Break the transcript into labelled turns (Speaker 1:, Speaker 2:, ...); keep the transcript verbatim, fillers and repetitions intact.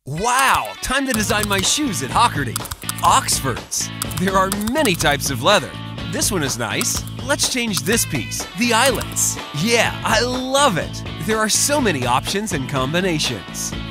Speaker 1: Wow, time to design my shoes at Hockerty. Oxfords. There are many types of leather. This one is nice. Let's change this piece, the eyelets. Yeah, I love it. There are so many options and combinations.